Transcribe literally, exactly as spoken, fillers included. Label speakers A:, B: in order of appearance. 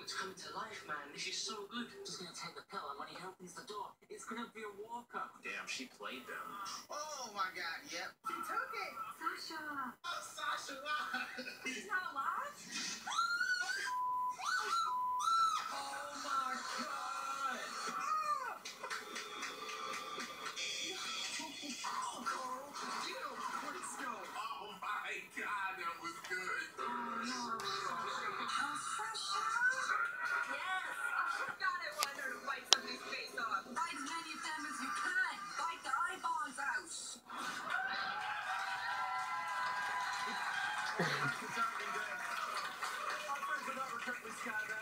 A: it's coming to life, man. This is so good.
B: Just gonna take the pill, and when he opens the door, it's gonna be a walker.
C: Damn, she played them.
D: Oh my god, yep. She took it.
E: Sasha.
D: Oh, Sasha,
E: She's not alive?
B: Oh my god!
D: oh, Carl, get him. Quick scope.
C: Oh my god, that was good.
E: Oh, no. Oh, Sasha. Yes. Oh, God, I want her to bite somebody's face off. Bite as many of them as you can. Bite their eyeballs out.
D: It's happening, Dan. Our friends are never quickly scattered